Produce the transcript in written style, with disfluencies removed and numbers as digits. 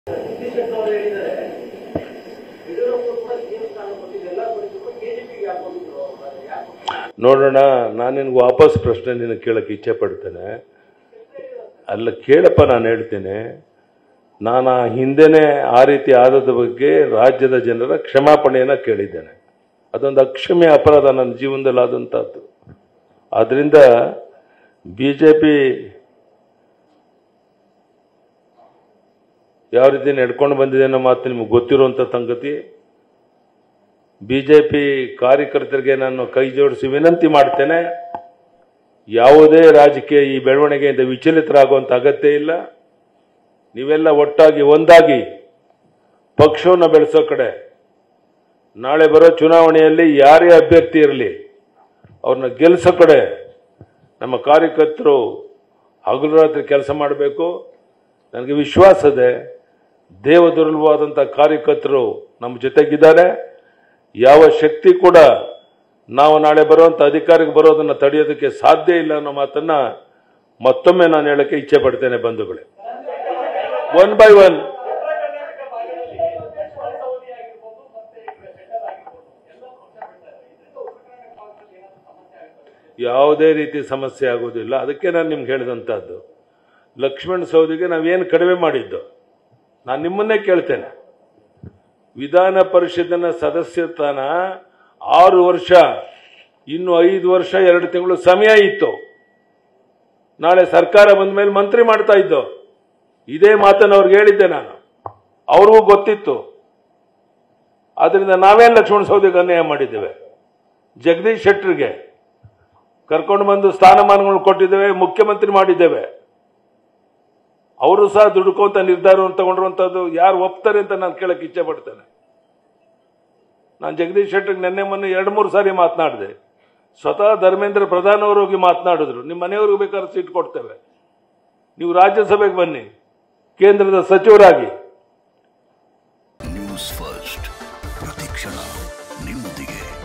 ನೋಡೋಣ, ನಾನು ನಿನಗೆ ವಾಪಸ್ ಪ್ರಶ್ನೆ ನಿನಗೆ ಕೇಳಕ್ಕೆ ಇಚ್ಛೆ ಪಡ್ತೇನೆ. ಅಲ್ಲ ಕೇಳಪ್ಪ, ನಾನು ಹೇಳ್ತೇನೆ. ನಾನು ಹಿಂದೆನೇ ಆ ರೀತಿ ಆದದ ಬಗ್ಗೆ ರಾಜ್ಯದ ಜನರ ಕ್ಷಮಾಪಣೆಯನ್ನು ಕೇಳಿದ್ದೇನೆ. ಅದೊಂದು ಅಕ್ಷಮ್ಯ ಅಪರಾಧ ನನ್ನ ಜೀವನದಲ್ಲಿ ಆದಂಥದ್ದು. ಆದ್ದರಿಂದ BJP ಯಾವ ರೀತಿ ನಡ್ಕೊಂಡು ಬಂದಿದೆ ಅನ್ನೋ ಮಾತು ನಿಮಗೆ ಗೊತ್ತಿರುವಂಥ ಸಂಗತಿ. BJP ಕಾರ್ಯಕರ್ತರಿಗೆ ನಾನು ಕೈ ಜೋಡಿಸಿ ವಿನಂತಿ ಮಾಡ್ತೇನೆ, ಯಾವುದೇ ರಾಜಕೀಯ ಈ ಬೆಳವಣಿಗೆಯಿಂದ ವಿಚಲಿತರಾಗುವಂಥ ಅಗತ್ಯ ಇಲ್ಲ. ನೀವೆಲ್ಲ ಒಟ್ಟಾಗಿ ಒಂದಾಗಿ ಪಕ್ಷವನ್ನು ಬೆಳೆಸೋ ಕಡೆ, ನಾಳೆ ಬರೋ ಚುನಾವಣೆಯಲ್ಲಿ ಯಾರೇ ಅಭ್ಯರ್ಥಿ ಇರಲಿ ಅವ್ರನ್ನ ಗೆಲ್ಲಿಸೋ ಕಡೆ ನಮ್ಮ ಕಾರ್ಯಕರ್ತರು ಹಗಲು ರಾತ್ರಿ ಕೆಲಸ ಮಾಡಬೇಕು. ನನಗೆ ವಿಶ್ವಾಸ ಇದೆ, ದೇವದುರ್ಲಭವಾದಂಥ ಕಾರ್ಯಕರ್ತರು ನಮ್ಮ ಜೊತೆಗಿದ್ದಾರೆ. ಯಾವ ಶಕ್ತಿ ಕೂಡ ನಾವು ನಾಳೆ ಬರುವಂಥ ಅಧಿಕಾರಕ್ಕೆ ಬರೋದನ್ನು ತಡೆಯೋದಕ್ಕೆ ಸಾಧ್ಯ ಇಲ್ಲ ಅನ್ನೋ ಮಾತನ್ನ ಮತ್ತೊಮ್ಮೆ ನಾನು ಹೇಳಕ್ಕೆ ಇಚ್ಛೆ ಪಡ್ತೇನೆ. ಬಂಧುಗಳೇ, ಒನ್ ಬೈ ಒನ್ ಯಾವುದೇ ರೀತಿ ಸಮಸ್ಯೆ ಆಗೋದಿಲ್ಲ. ಅದಕ್ಕೆ ನಾನು ನಿಮ್ಗೆ ಹೇಳಿದಂಥದ್ದು, ಲಕ್ಷ್ಮಣ್ ಸವದಿಗೆ ನಾವೇನು ಕಡಿಮೆ ಮಾಡಿದ್ದು, ನಾನು ನಿಮ್ಮನ್ನೇ ಕೇಳ್ತೇನೆ. ವಿಧಾನ ಪರಿಷತ್ತಿನ ಸದಸ್ಯತನ 6 ವರ್ಷ, ಇನ್ನು 5 ವರ್ಷ 2 ತಿಂಗಳು ಸಮಯ ಇತ್ತು. ನಾಳೆ ಸರ್ಕಾರ ಬಂದ ಮೇಲೆ ಮಂತ್ರಿ ಮಾಡ್ತಾ ಇದ್ದು. ಇದೇ ಮಾತನ್ನು ಅವ್ರಿಗೆ ಹೇಳಿದ್ದೆ ನಾನು, ಅವ್ರಿಗೂ ಗೊತ್ತಿತ್ತು. ಆದ್ರಿಂದ ನಾವೇನು ಲಕ್ಷ್ಮಣ ಸವದಿಗೆ ಅನ್ಯಾಯ ಮಾಡಿದ್ದೇವೆ? ಜಗದೀಶ್ ಶೆಟ್ಟರ್ಗೆ ಕರ್ಕೊಂಡು ಬಂದು ಸ್ಥಾನಮಾನಗಳು ಕೊಟ್ಟಿದ್ದೇವೆ, ಮುಖ್ಯಮಂತ್ರಿ ಮಾಡಿದ್ದೇವೆ. ಅವರು ಸಹ ದುಡುಕುವಂತ ನಿರ್ಧಾರವನ್ನು ತಗೊಂಡಿರುವಂತದ್ದು ಯಾರು ಒಪ್ತಾರೆ ಅಂತ ನಾನು ಕೇಳಕ್ಕೆ ಇಚ್ಛೆ ಪಡ್ತೇನೆ. ನಾನು ಜಗದೀಶ್ ಶೆಟ್ಟರ್ಗೆ ನಿನ್ನೆ ಮೊನ್ನೆ 2-3 ಸಾರಿ ಮಾತನಾಡಿದೆ. ಸ್ವತಃ ಧರ್ಮೇಂದ್ರ ಪ್ರಧಾನ್ ಅವರು ಹೋಗಿ ಮಾತನಾಡಿದ್ರು, ನಿಮ್ಮ ಮನೆಯವ್ರಿಗೆ ಬೇಕಾದ್ರೆ ಸೀಟ್ ಕೊಡ್ತೇವೆ, ನೀವು ರಾಜ್ಯಸಭೆಗೆ ಬನ್ನಿ ಕೇಂದ್ರದ ಸಚಿವರಾಗಿ. ನ್ಯೂಸ್ ಫಸ್ಟ್, ಪ್ರತಿಕ್ಷಣ ನಿಮ್ಮೊಂದಿಗೆ.